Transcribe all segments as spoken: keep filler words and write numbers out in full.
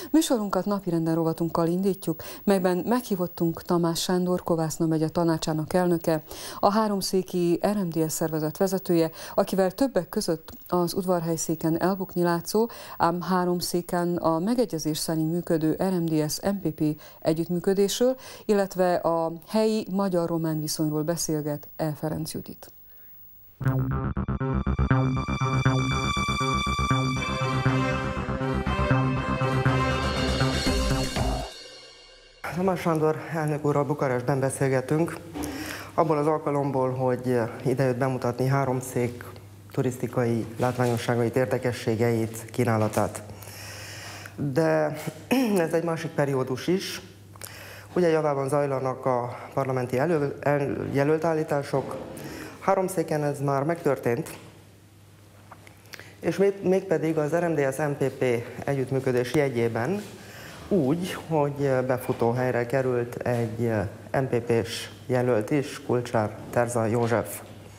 Műsorunkat napirenden rovatunkkal indítjuk, melyben meghívottunk Tamás Sándor, Kovászna megye tanácsának elnöke, a háromszéki er em dé es szervezet vezetője, akivel többek között az udvarhelyszéken elbukni látszó, ám háromszéken a megegyezés szerint működő er em dé es em pé pé együttműködésről, illetve a helyi magyar-román viszonyról beszélget E. Ferenc Judit. Tamás Sándor elnök úrral Bukarestben beszélgetünk, abból az alkalomból, hogy idejött bemutatni háromszék turisztikai látványosságait, érdekességeit, kínálatát. De ez egy másik periódus is. Ugye javában zajlanak a parlamenti elő, el, jelöltállítások, háromszéken ez már megtörtént, és még, mégpedig az er em dé es em pé pé együttműködés jegyében úgy, hogy befutóhelyre került egy em pé pés jelölt is, Kulcsár Terza József.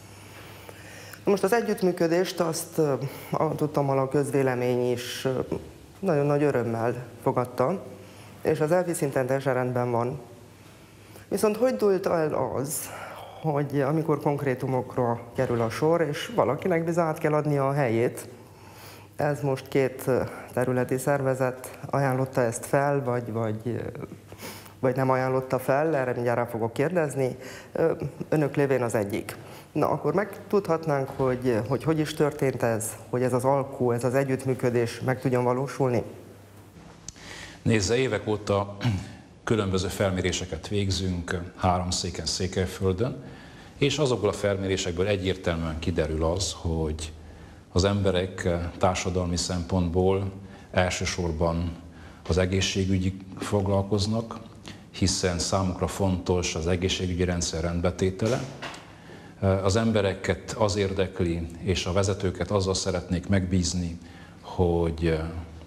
Most az együttműködést azt tudtam, a közvélemény is nagyon nagy örömmel fogadta, és az elvi szinten teljesen rendben van. Viszont hogy dúlt el az, hogy amikor konkrétumokra kerül a sor, és valakinek bizony át kell adnia a helyét, ez most két területi szervezet ajánlotta ezt fel, vagy, vagy, vagy nem ajánlotta fel, erre mindjárt rá fogok kérdezni, önök lévén az egyik. Na, akkor megtudhatnánk, hogy, hogy hogy is történt ez, hogy ez az alkú, ez az együttműködés meg tudjon valósulni? Nézze, évek óta különböző felméréseket végzünk háromszéken, Székelyföldön, és azokból a felmérésekből egyértelműen kiderül az, hogy az emberek társadalmi szempontból elsősorban az egészségügyi foglalkoznak, hiszen számukra fontos az egészségügyi rendszer rendbetétele. Az embereket az érdekli, és a vezetőket azzal szeretnék megbízni, hogy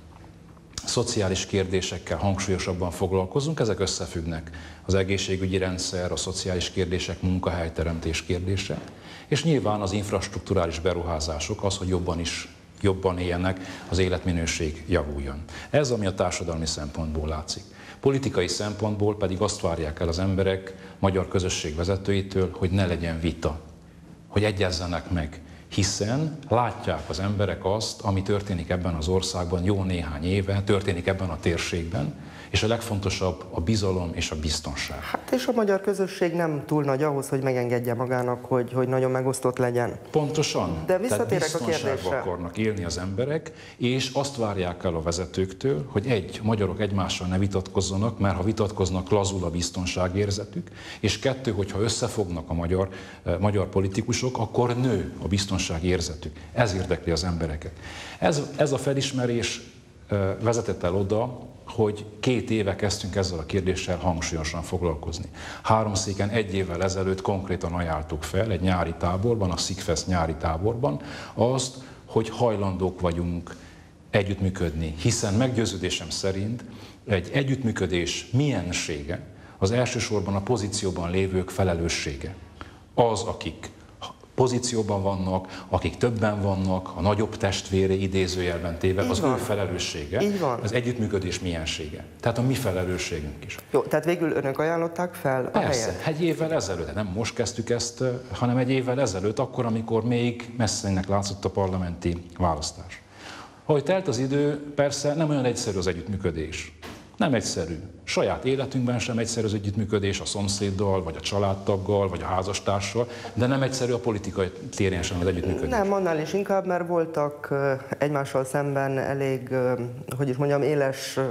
szociális kérdésekkel hangsúlyosabban foglalkozunk, ezek összefüggnek. Az egészségügyi rendszer, a szociális kérdések, munkahelyteremtés kérdése, és nyilván az infrastrukturális beruházások, az, hogy jobban is jobban éljenek, az életminőség javuljon. Ez, ami a társadalmi szempontból látszik. Politikai szempontból pedig azt várják el az emberek magyar közösség vezetőitől, hogy ne legyen vita, hogy egyezzenek meg, hiszen látják az emberek azt, ami történik ebben az országban jó néhány éve, történik ebben a térségben, és a legfontosabb a bizalom és a biztonság. Hát és a magyar közösség nem túl nagy ahhoz, hogy megengedje magának, hogy, hogy nagyon megosztott legyen. Pontosan. De visszatérek a kérdésre. Akarnak élni az emberek, és azt várják el a vezetőktől, hogy egy, a magyarok egymással ne vitatkozzanak, mert ha vitatkoznak, lazul a biztonságérzetük, és kettő, hogyha összefognak a magyar, eh, magyar politikusok, akkor nő a biztonságérzetük. Ez érdekli az embereket. Ez, ez a felismerés eh, vezetett el oda, hogy két éve kezdtünk ezzel a kérdéssel hangsúlyosan foglalkozni. Háromszéken egy évvel ezelőtt konkrétan ajánltuk fel egy nyári táborban, a Szigfest nyári táborban azt, hogy hajlandók vagyunk együttműködni, hiszen meggyőződésem szerint egy együttműködés miensége az elsősorban a pozícióban lévők felelőssége. Az, akik pozícióban vannak, akik többen vannak, a nagyobb testvére idézőjelben téve, az ő felelőssége, az együttműködés miensége. Tehát a mi felelősségünk is. Jó, tehát végül önök ajánlották fel a Persze, helyet? egy évvel ezelőtt, nem most kezdtük ezt, hanem egy évvel ezelőtt, akkor, amikor még messzenek látszott a parlamenti választás. Ahogy telt az idő, persze nem olyan egyszerű az együttműködés. Nem egyszerű. Saját életünkben sem egyszerű az együttműködés a szomszéddal, vagy a családtaggal, vagy a házastársal, de nem egyszerű a politikai téren sem az együttműködés. Nem, annál is inkább, mert voltak egymással szemben elég, hogy is mondjam, éles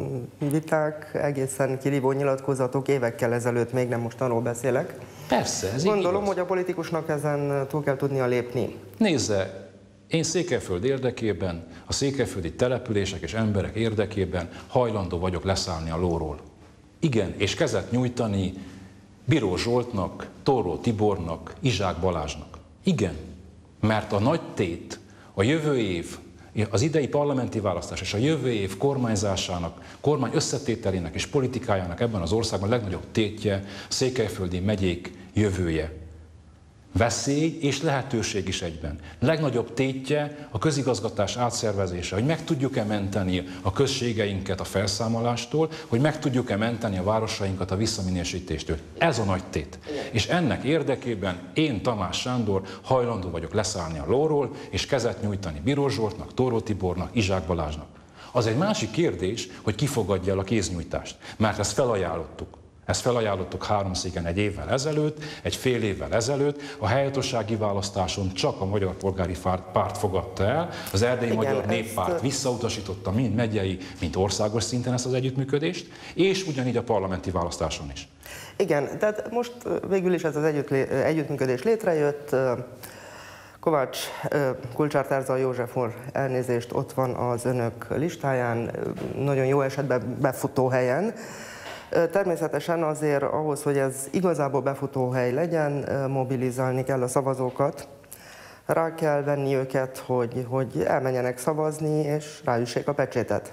viták, egészen kirívó nyilatkozatok évekkel ezelőtt, még nem most arról beszélek. Persze, ez Gondolom, igaz. hogy a politikusnak ezen túl kell tudnia lépni. Nézze, én Székelyföld érdekében, a székelyföldi települések és emberek érdekében hajlandó vagyok leszállni a lóról. Igen, és kezet nyújtani Biró Zsoltnak, Tóró Tibornak, Izsák Balázsnak. Igen, mert a nagy tét, a jövő év, az idei parlamenti választás és a jövő év kormányzásának, kormány összetételének és politikájának ebben az országban a legnagyobb tétje a székelyföldi megyék jövője. Veszély és lehetőség is egyben. Legnagyobb tétje a közigazgatás átszervezése, hogy meg tudjuk-e menteni a községeinket a felszámolástól, hogy meg tudjuk-e menteni a városainkat a visszaminősítéstől. Ez a nagy tét. És ennek érdekében én, Tamás Sándor, hajlandó vagyok leszállni a lóról, és kezet nyújtani Bíró Zsoltnak, Tóró Tibornak, Izsák Balázsnak. Az egy másik kérdés, hogy ki fogadja el a kéznyújtást, mert ezt felajánlottuk. Ezt felajánlottuk háromszéken egy évvel ezelőtt, egy fél évvel ezelőtt. A helyhatósági választáson csak a Magyar Polgári Párt fogadta el, az Erdélyi Igen, Magyar Néppárt ezt... visszautasította mind megyei, mind országos szinten ezt az együttműködést, és ugyanígy a parlamenti választáson is. Igen, tehát most végül is ez az együtt, együttműködés létrejött. Kovács Kulcsár Tárzai József úr, elnézést, ott van az önök listáján, nagyon jó esetben befutó helyen. Természetesen azért ahhoz, hogy ez igazából befutóhely legyen, mobilizálni kell a szavazókat, rá kell venni őket, hogy, hogy elmenjenek szavazni, és ráüssék a pecsétet.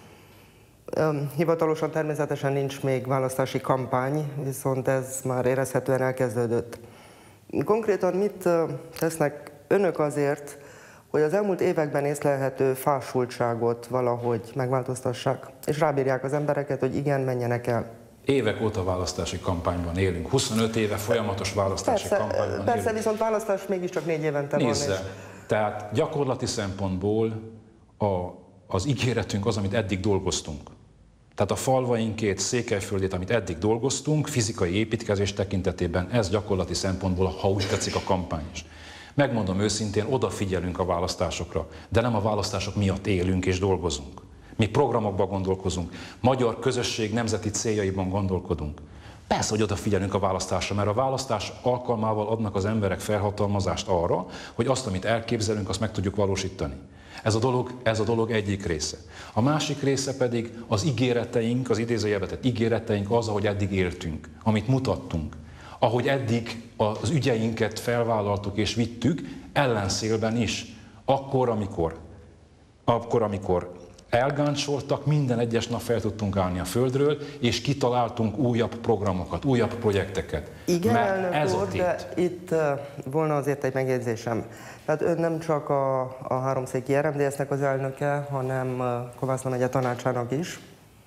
Hivatalosan természetesen nincs még választási kampány, viszont ez már érezhetően elkezdődött. Konkrétan mit tesznek önök azért, hogy az elmúlt években észlelhető fásultságot valahogy megváltoztassák, és rábírják az embereket, hogy igen, menjenek el? Évek óta választási kampányban élünk, huszonöt éve folyamatos választási persze, kampányban persze, élünk. Persze, viszont választás mégiscsak négy évente van. Nézze, és... tehát gyakorlati szempontból a, az ígéretünk az, amit eddig dolgoztunk. Tehát a falvainkét, Székelyföldét, amit eddig dolgoztunk, fizikai építkezés tekintetében, ez gyakorlati szempontból, ha úgy tetszik, a kampány is. Megmondom őszintén, odafigyelünk a választásokra, de nem a választások miatt élünk és dolgozunk. Mi programokban gondolkozunk, magyar közösség nemzeti céljaiban gondolkodunk. Persze, hogy odafigyelünk a választásra, mert a választás alkalmával adnak az emberek felhatalmazást arra, hogy azt, amit elképzelünk, azt meg tudjuk valósítani. Ez a dolog, ez a dolog egyik része. A másik része pedig az ígéreteink, az idézőjelbe tett ígéreteink az, ahogy eddig éltünk, amit mutattunk. Ahogy eddig az ügyeinket felvállaltuk és vittük, ellenszélben is. Akkor, amikor, akkor, amikor elgáncsoltak, minden egyes nap fel tudtunk állni a földről, és kitaláltunk újabb programokat, újabb projekteket. Igen, mert elnök ez úr, a tét. de itt uh, volna azért egy megjegyzésem. Tehát ön nem csak a, a háromszéki er em dé es-nek az elnöke, hanem uh, Kovászna megye tanácsának is.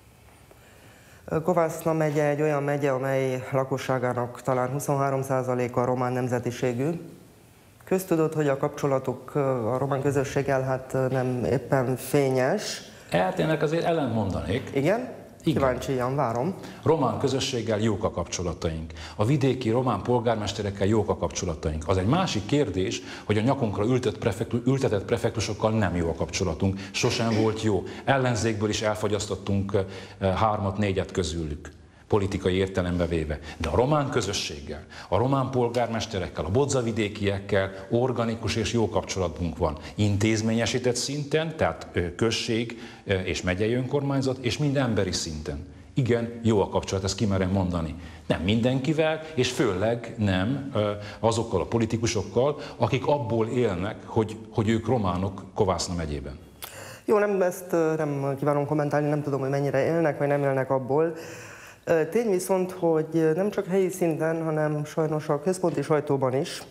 Kovászna megye egy olyan megye, amely lakosságának talán huszonhárom százaléka román nemzetiségű. Köztudott, hogy a kapcsolatuk a román közösséggel hát nem éppen fényes. Hát ennek azért ellent mondanék. Igen? Igen. Kíváncsian várom. Román közösséggel jók a kapcsolataink. A vidéki román polgármesterekkel jók a kapcsolataink. Az egy másik kérdés, hogy a nyakunkra ültetett, prefektu, ültetett prefektusokkal nem jó a kapcsolatunk. Sosem volt jó. Ellenzékből is elfogyasztottunk hármat, négyet közülük, politikai értelembe véve. De a román közösséggel, a román polgármesterekkel, a bodzavidékiekkel organikus és jó kapcsolatunk van. Intézményesített szinten, tehát község és megyei önkormányzat, és mind emberi szinten. Igen, jó a kapcsolat, ezt kimerem mondani. Nem mindenkivel, és főleg nem azokkal a politikusokkal, akik abból élnek, hogy, hogy ők románok Kovászna megyében. Jó, nem, ezt nem kívánom kommentálni, nem tudom, hogy mennyire élnek, vagy nem élnek abból. Tény viszont, hogy nem csak helyi szinten, hanem sajnos a központi sajtóban is.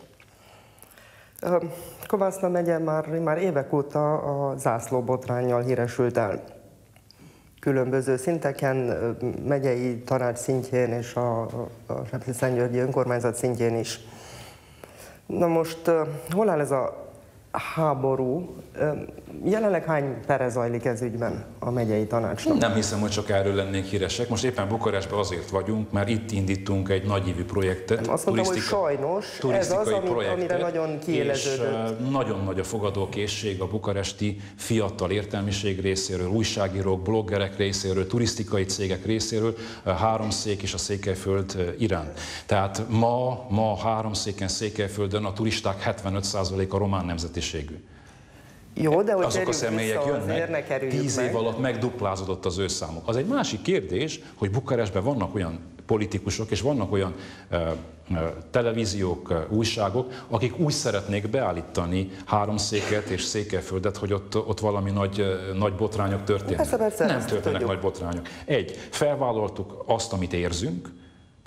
Kovászna megye már, már évek óta a zászlóbotránnyal híresült el. Különböző szinteken, megyei tanács szintjén és a, a Sepsiszentgyörgyi önkormányzat szintjén is. Na most, hol áll ez a háború? Jelenleg hány pere zajlik ez ügyben a megyei tanácsnak? Nem hiszem, hogy csak erről lennénk híresek. Most éppen Bukarestben azért vagyunk, mert itt indítunk egy nagyívű projektet. Azt mondtam, hogy sajnos ez az, ami, amire nagyon kiéleződött. És nagyon nagy a fogadókészség a bukaresti fiatal értelmiség részéről, újságírók, bloggerek részéről, turisztikai cégek részéről, Háromszék és a Székelyföld iránt. Tehát ma, ma Háromszéken, Székelyföldön a turisták hetvenöt százaléka román nemzetiségű. Jó, de hogy azok a személyek jönnek, tíz év meg. alatt megduplázódott az ő számuk. Az egy másik kérdés, hogy Bukarestben vannak olyan politikusok, és vannak olyan uh, uh, televíziók, uh, újságok, akik úgy szeretnék beállítani Háromszéket és Székelyföldet, hogy ott, ott valami nagy, uh, nagy botrányok történnek. Persze, persze, nem történnek nagy botrányok. Egy, felvállaltuk azt, amit érzünk,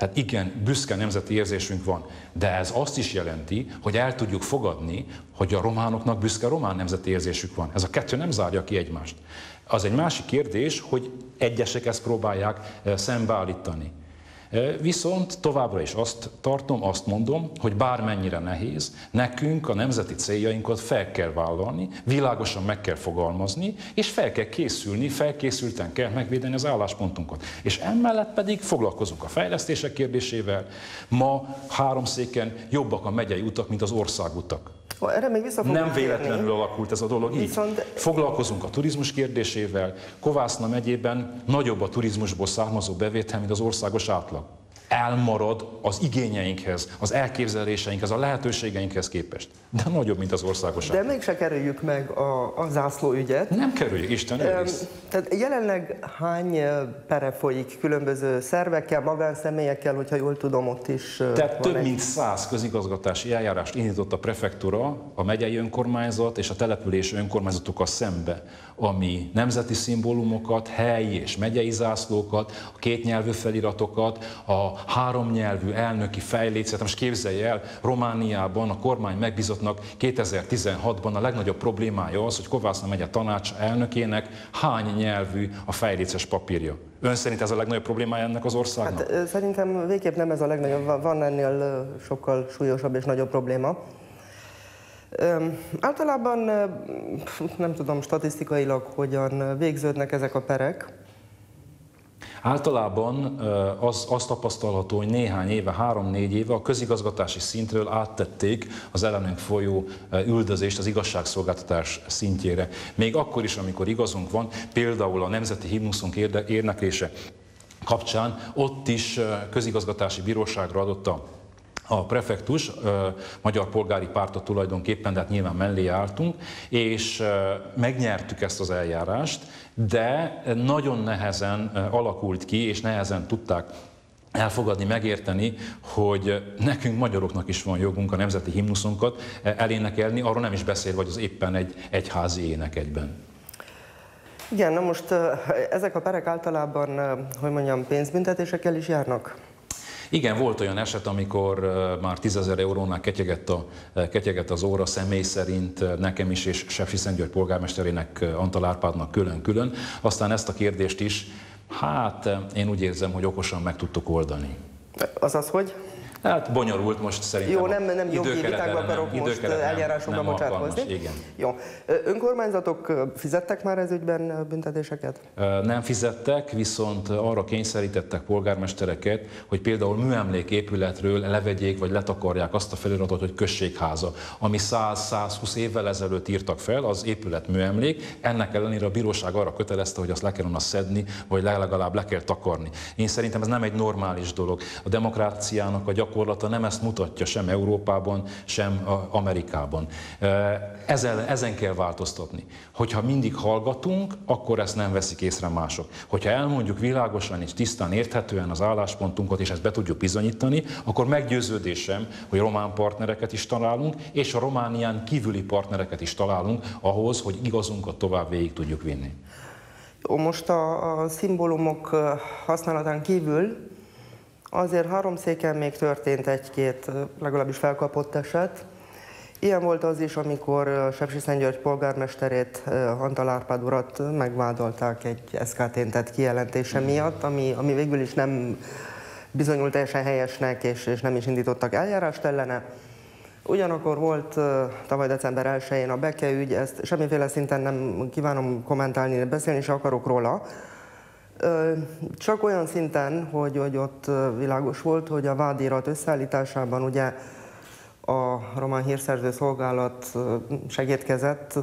Tehát igen, büszke nemzeti érzésünk van, de ez azt is jelenti, hogy el tudjuk fogadni, hogy a románoknak büszke román nemzeti érzésük van. Ez a kettő nem zárja ki egymást. Az egy másik kérdés, hogy egyesek ezt próbálják szembeállítani. Viszont továbbra is azt tartom, azt mondom, hogy bármennyire nehéz, nekünk a nemzeti céljainkat fel kell vállalni, világosan meg kell fogalmazni, és fel kell készülni, felkészülten kell megvédeni az álláspontunkat. És emellett pedig foglalkozunk a fejlesztések kérdésével. Ma Háromszéken jobbak a megyei utak, mint az országutak. Erre még vissza fogunk Nem véletlenül térni. alakult ez a dolog így. Viszont... Foglalkozunk a turizmus kérdésével. Kovászna megyében nagyobb a turizmusból származó bevétel, mint az országos átlag. Elmarad az igényeinkhez, az elképzeléseinkhez, a lehetőségeinkhez képest. De nagyobb, mint az országos átlag. De mégse kerüljük meg a, a zászlóügyet. Nem kerüljük, Isten őriz. Tehát jelenleg hány pere folyik különböző szervekkel, magánszemélyekkel, hogyha jól tudom, ott is Tehát több egy... mint száz közigazgatási eljárást indított a prefektúra, a megyei önkormányzat és a települési önkormányzatokkal szembe, ami nemzeti szimbólumokat, helyi és megyei zászlókat, a kétnyelvű feliratokat, a háromnyelvű elnöki fejlécet. Most képzelje el, Romániában a kormány megbízottnak kétezer-tizenhatban a legnagyobb problémája az, hogy Kovászna megye tanács elnökének hány nyelvű a fejléces papírja. Ön szerint ez a legnagyobb problémája ennek az országnak? Hát, szerintem végképp nem ez a legnagyobb, van ennél sokkal súlyosabb és nagyobb probléma. Üm, általában nem tudom statisztikailag hogyan végződnek ezek a perek. Általában az, az tapasztalható, hogy néhány éve, három-négy éve a közigazgatási szintről áttették az ellenünk folyó üldözést az igazságszolgáltatás szintjére. Még akkor is, amikor igazunk van, például a nemzeti himnuszunk éneklése kapcsán, ott is közigazgatási bíróságra adott a A prefektus, Magyar Polgári Pártot tulajdonképpen, de hát nyilván mellé álltunk, és megnyertük ezt az eljárást, de nagyon nehezen alakult ki, és nehezen tudták elfogadni, megérteni, hogy nekünk magyaroknak is van jogunk a nemzeti himnuszunkat elénekelni, arról nem is beszél, vagy az éppen egy egyházi ének egyben. Igen, na most ezek a perek általában, hogy mondjam, pénzbüntetésekkel is járnak? Igen, volt olyan eset, amikor már tízezer eurónál ketyegett, a, ketyegett az óra, személy szerint nekem is, és Sepsiszentgyörgy polgármesterének, Antal Árpádnak külön-külön. Aztán ezt a kérdést is, hát én úgy érzem, hogy okosan meg tudtuk oldani. Azaz, hogy? Hát bonyolult most szerintem. Jó, nem, nem jogi vitákba akarok most eljárásokba bocsátkozni. Igen. Jó. Önkormányzatok fizettek már ez ügyben büntetéseket? Nem fizettek, viszont arra kényszerítettek polgármestereket, hogy például műemléképületről levegyék vagy letakarják azt a feliratot, hogy községháza, ami száz-százhúsz évvel ezelőtt írtak fel, az épület műemlék. Ennek ellenére a bíróság arra kötelezte, hogy azt le kellene szedni, vagy legalább le kell takarni. Én szerintem ez nem egy normális dolog. A demokráciának a gyakorlata nem ezt mutatja sem Európában, sem Amerikában. Ezen, ezen kell változtatni. Hogyha mindig hallgatunk, akkor ezt nem veszik észre mások. Hogyha elmondjuk világosan és tisztán érthetően az álláspontunkat, és ezt be tudjuk bizonyítani, akkor meggyőződésem, hogy román partnereket is találunk, és a Románián kívüli partnereket is találunk ahhoz, hogy igazunkat tovább végig tudjuk vinni. Jó, most a, a szimbólumok használatán kívül azért Háromszéken még történt egy-két, legalábbis felkapott eset. Ilyen volt az is, amikor Sepsiszentgyörgy polgármesterét, Antal Árpád urat megvádolták egy es ká té-n tett kijelentése miatt, ami, ami végül is nem bizonyult teljesen helyesnek, és, és nem is indítottak eljárást ellene. Ugyanakkor volt tavaly december elsején a Beke ügy, ezt semmiféle szinten nem kívánom kommentálni, beszélni se akarok róla. Csak olyan szinten, hogy, hogy ott világos volt, hogy a vádirat összeállításában ugye a Román Hírszerző Szolgálat segédkezett,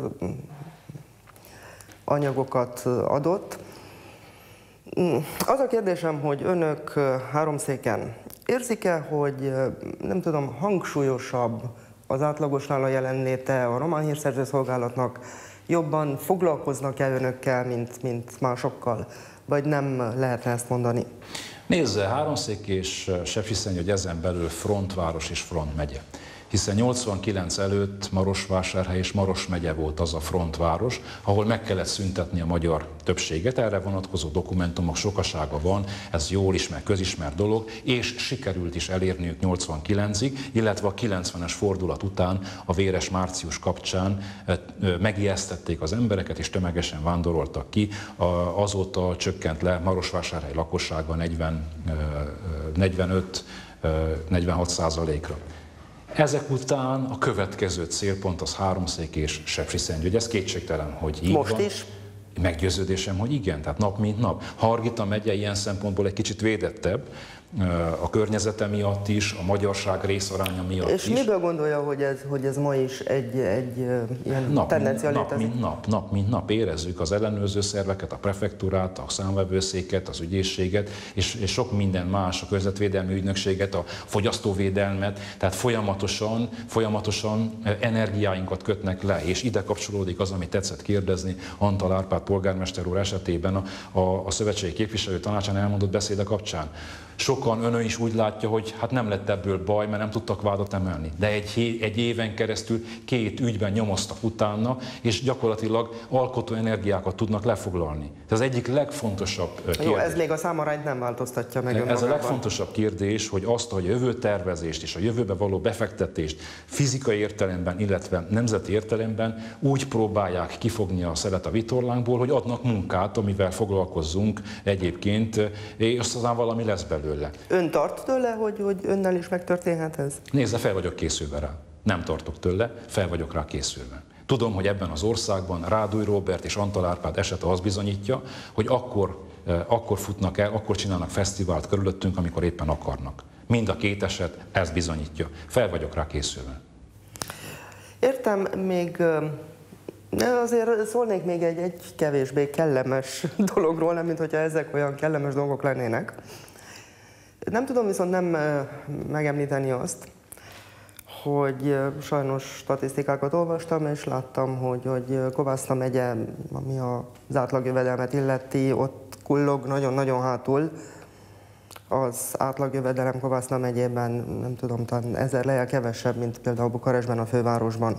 anyagokat adott. Az a kérdésem, hogy önök Háromszéken érzik-e, hogy nem tudom, hangsúlyosabb az átlagosnál a jelenléte a Román Hírszerző Szolgálatnak, jobban foglalkoznak-e önökkel, mint, mint másokkal, vagy nem lehetne ezt mondani? Nézze, Háromszék és Sepsiszentgyörgy ezen belül frontváros és frontmegye. hiszen nyolcvankilenc előtt Marosvásárhely és Maros megye volt az a frontváros, ahol meg kellett szüntetni a magyar többséget. Erre vonatkozó dokumentumok sokasága van, ez jól ismert, közismert dolog, és sikerült is elérniük nyolcvankilencig, illetve a kilencvenes fordulat után a véres március kapcsán megijesztették az embereket, és tömegesen vándoroltak ki. Azóta csökkent le Marosvásárhely lakossága negyven, negyvenöt negyvenhat százalékra. Ezek után a következő célpont az Háromszék és Sepsiszentgyörgy. Ez kétségtelen, hogy így Most van. is? Meggyőződésem, hogy igen, tehát nap mint nap. Hargita megye ilyen szempontból egy kicsit védettebb, a környezete miatt is, a magyarság részaránya miatt És is. És miből gondolja, hogy ez, hogy ez ma is egy, egy ilyen nap, tendencia nap, létezik? mint nap, nap, mint nap érezzük az ellenőrző szerveket, a prefektúrát, a számvevőszéket, az ügyészséget, és, és sok minden más, a környezetvédelmi ügynökséget, a fogyasztóvédelmet, tehát folyamatosan, folyamatosan energiáinkat kötnek le, és ide kapcsolódik az, amit tetszett kérdezni Antal Árpád polgármester úr esetében a, a, a szövetségi képviselő tanácsán elmondott beszéde kapcsán. Sokan önön is úgy látja, hogy hát nem lett ebből baj, mert nem tudtak vádat emelni. De egy, egy éven keresztül két ügyben nyomoztak utána, és gyakorlatilag alkotó energiákat tudnak lefoglalni. Ez az egyik legfontosabb kérdés. Jó, ez még a számarányt nem változtatja meg önmagában. Ez a legfontosabb kérdés, hogy azt, hogy a jövőtervezést és a jövőbe való befektetést fizikai értelemben, illetve nemzeti értelemben úgy próbálják kifogni a szelet a vitorlánkból, hogy adnak munkát, amivel foglalkozzunk egyébként, és aztán valami lesz belőle. Ön tart tőle, hogy, hogy önnel is megtörténhet ez? Nézze, fel vagyok készülve rá. Nem tartok tőle, fel vagyok rá készülve. Tudom, hogy ebben az országban Rádúj Róbert és Antal Árpád esete azt bizonyítja, hogy akkor, akkor futnak el, akkor csinálnak fesztivált körülöttünk, amikor éppen akarnak. Mind a két eset ezt bizonyítja. Fel vagyok rá készülve. Értem, még de azért szólnék még egy, egy kevésbé kellemes dologról, nem mint hogyha ezek olyan kellemes dolgok lennének. Nem tudom viszont nem megemlíteni azt, hogy sajnos statisztikákat olvastam, és láttam, hogy, hogy Kovászna megye, ami az átlagjövedelmet illeti, ott kullog nagyon-nagyon hátul. Az átlagjövedelem Kovászna megyében, nem tudom, talán ezer lejjel kevesebb, mint például Bukarestben, a fővárosban.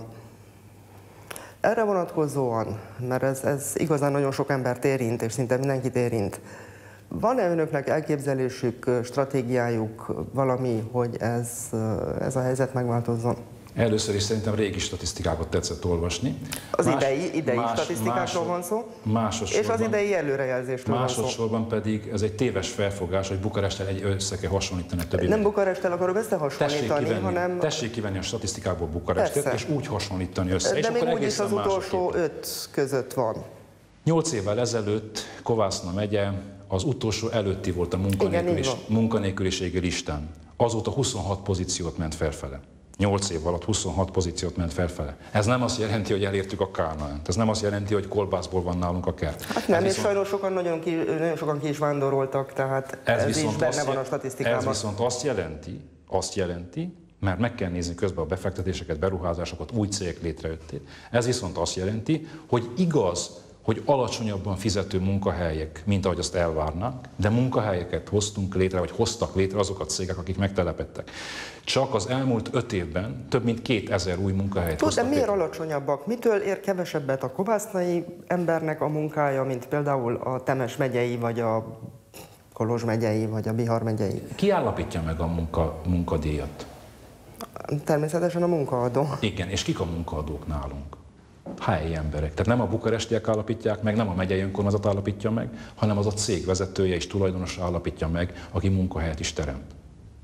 Erre vonatkozóan, mert ez, ez igazán nagyon sok embert érint, és szinte mindenkit érint. Van-e önöknek elképzelésük, stratégiájuk, valami, hogy ez, ez a helyzet megváltozzon? Először is szerintem régi statisztikákat tetszett olvasni. Az más, idei, idei más, statisztikákról van szó, és az idei előrejelzésről van szó. Másodszorban pedig ez egy téves felfogás, hogy Bukaresttel egy össze kell hasonlítani többi. Nem Bukaresttel akarok összehasonlítani, tessék kivenni, hanem... Tessék kivenni a statisztikákból Bukarestet, Persze. és úgy hasonlítani össze. De és még úgyis az utolsó öt öt között van. Nyolc évvel ezelőtt Kovászna megye az utolsó előtti volt a munkanélkülis, munkanélküliségi listán. Azóta huszonhat pozíciót ment felfele. nyolc év alatt huszonhat pozíciót ment felfele. Ez nem azt jelenti, hogy elértük a Kánaánt. Ez nem azt jelenti, hogy kolbászból van nálunk a kert. Hát nem, ez és viszont, sajnos sokan nagyon, ki, nagyon sokan ki is vándoroltak, tehát ez, ez is benne van a statisztikában. Ez viszont azt jelenti, azt jelenti, mert meg kell nézni közben a befektetéseket, beruházásokat, új cégek létrejöttét. Ez viszont azt jelenti, hogy igaz, hogy alacsonyabban fizető munkahelyek, mint ahogy azt elvárnánk, de munkahelyeket hoztunk létre, vagy hoztak létre azok a cégek, akik megtelepedtek. Csak az elmúlt öt évben több mint kétezer új munkahelyet Tud, hoztak de miért létre. alacsonyabbak? Mitől ér kevesebbet a kovásznai embernek a munkája, mint például a Temes megyei, vagy a Kolozs megyei, vagy a Bihar megyei? Ki állapítja meg a munka, munkadíjat? Természetesen a munkaadó. Igen, és kik a munkaadók nálunk? Helyi emberek. Tehát nem a bukarestiek állapítják meg, nem a megyei önkormányzat állapítja meg, hanem az a cég vezetője és tulajdonosa állapítja meg, aki munkahelyet is teremt.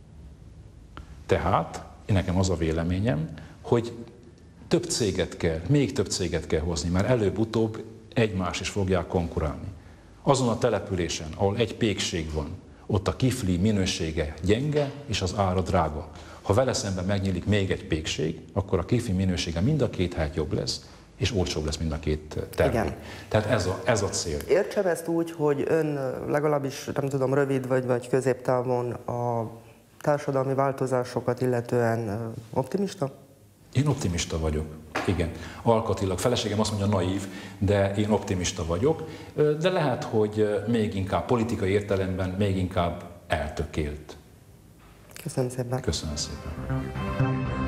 Tehát nekem az a véleményem, hogy több céget kell, még több céget kell hozni, mert előbb-utóbb egymás is fogják konkurálni. Azon a településen, ahol egy pékség van, ott a kifli minősége gyenge és az ára drága. Ha vele szemben megnyílik még egy pékség, akkor a kifli minősége mind a két helyet jobb lesz, és olcsóbb lesz mind a két termék. Igen. Tehát ez a, ez a cél. Értsem ezt úgy, hogy ön legalábbis, nem tudom, rövid vagy, vagy középtávon a társadalmi változásokat illetően optimista? Én optimista vagyok, igen. Alkatilag, feleségem azt mondja naív, de én optimista vagyok, de lehet, hogy még inkább politikai értelemben még inkább eltökélt. Köszönöm szépen. Köszönöm szépen.